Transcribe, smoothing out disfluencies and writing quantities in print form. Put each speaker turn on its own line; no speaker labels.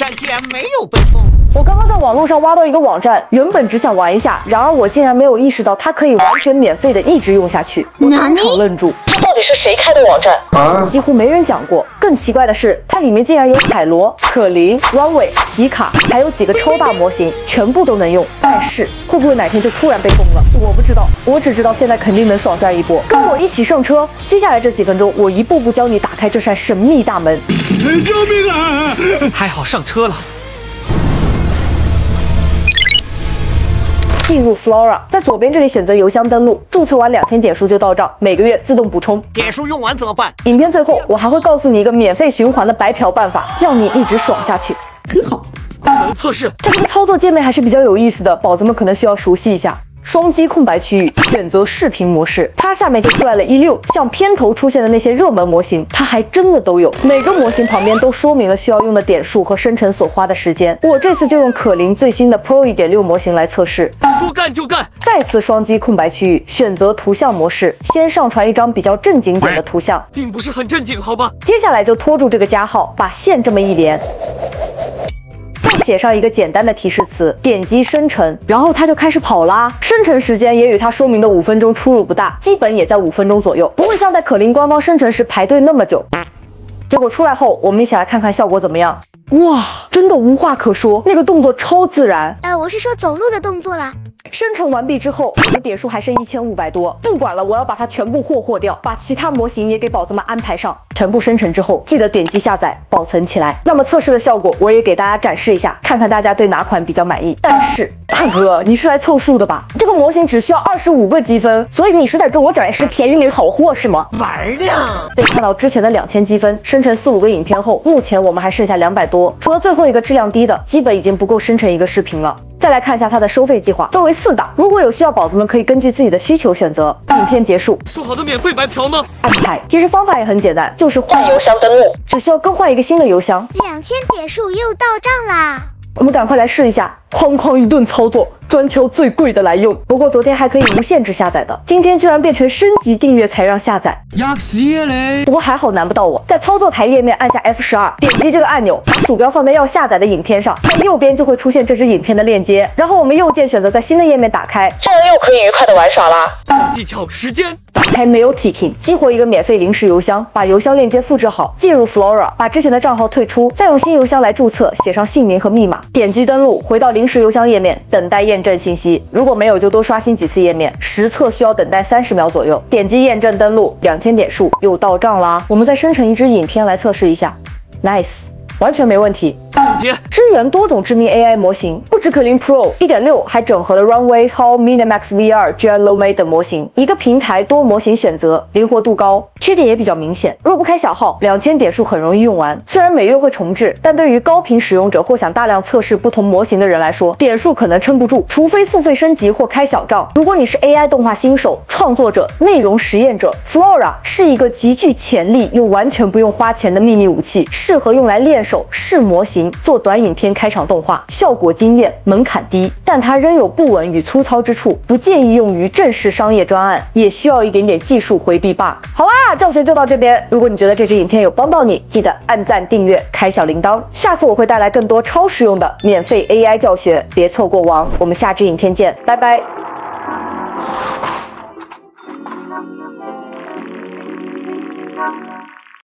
竟然没有被封。
我刚刚在网络上挖到一个网站，原本只想玩一下，然而我竟然没有意识到它可以完全免费的一直用下去，我当场愣住，这到底是谁开的网站？几乎没人讲过。更奇怪的是，它里面竟然有海螺、可林、Runway、皮卡，还有几个超大模型，全部都能用。但是会不会哪天就突然被封了？我不知道，我只知道现在肯定能爽赚一波。跟我一起上车，接下来这几分钟，我一步步教你打开这扇神秘大门。
救命啊！
还好上车了。
进入 Flora， 在左边这里选择邮箱登录，注册完2000点数就到账，每个月自动补充。
点数用完怎么办？
影片最后我还会告诉你一个免费循环的白嫖办法，让你一直爽下去。
很好，
功能测试。
这个操作界面还是比较有意思的，宝子们可能需要熟悉一下。双击空白区域，选择视频模式，它下面就出来了16，像片头出现的那些热门模型，它还真的都有。每个模型旁边都说明了需要用的点数和生成所花的时间。我这次就用可林最新的 Pro 1.6模型来测试。
说干就干。
再次双击空白区域，选择图像模式，先上传一张比较正经点的图像，
并不是很正经，好吧？
接下来就拖住这个加号，把线这么一连。再写上一个简单的提示词，点击生成，然后它就开始跑啦。生成时间也与它说明的5分钟出入不大，基本也在5分钟左右，不会像在可林官方生成时排队那么久。结果出来后，我们一起来看看效果怎么样。哇，真的无话可说，那个动作超自然。
我是说走路的动作啦。
生成完毕之后，我的点数还剩1500多。不管了，我要把它全部霍掉，把其他模型也给宝子们安排上。全部生成之后，记得点击下载，保存起来。那么测试的效果我也给大家展示一下，看看大家对哪款比较满意。但是大哥，你是来凑数的吧？这个模型只需要25个积分，所以你是在跟我展示便宜零好货是吗？
玩呢。
可以看到之前的2000积分，生成4、5个影片后，目前我们还剩下200多，除了最后一个质量低的，基本已经不够生成一个视频了。再来看一下它的收费计划，分为4档，如果有需要，宝子们可以根据自己的需求选择。影片结束，
说好的免费白嫖呢？
安排。其实方法也很简单，就是换邮箱登录，只需要更换一个新的邮箱。
2000点数又到账啦！
我们赶快来试一下，哐哐一顿操作，专挑最贵的来用。不过昨天还可以无限制下载的，今天居然变成升级订阅才让下载。
吔屎啊你！
不过还好难不到我，在操作台页面按下 F12，点击这个按钮，把鼠标放在要下载的影片上，在右边就会出现这支影片的链接，然后我们右键选择在新的页面打开，这样又可以愉快的玩耍啦。
技巧时间。
打开 Mailticking， 激活一个免费临时邮箱，把邮箱链接复制好，进入 Flora， 把之前的账号退出，再用新邮箱来注册，写上姓名和密码，点击登录，回到临时邮箱页面，等待验证信息。如果没有，就多刷新几次页面，实测需要等待30秒左右。点击验证登录，2000点数又到账啦。我们再生成一支影片来测试一下 ，Nice， 完全没问题。支援多种知名 AI 模型，不止可林 Pro 1.6，还整合了 Runway、Hall、Minimax VR、Jet、Lomé 等模型，一个平台多模型选择，灵活度高。缺点也比较明显，若不开小号，2000点数很容易用完。虽然每月会重置，但对于高频使用者或想大量测试不同模型的人来说，点数可能撑不住，除非付费升级或开小账。如果你是 AI 动画新手、创作者、内容实验者 ，Flora 是一个极具潜力又完全不用花钱的秘密武器，适合用来练手、试模型、做短影片开场动画，效果惊艳，门槛低，但它仍有不稳与粗糙之处，不建议用于正式商业专案，也需要一点点技术回避 bug。好啦，教学就到这边。如果你觉得这支影片有帮到你，记得按赞、订阅、开小铃铛。下次我会带来更多超实用的免费 AI 教学，别错过王。我们下支影片见，拜拜。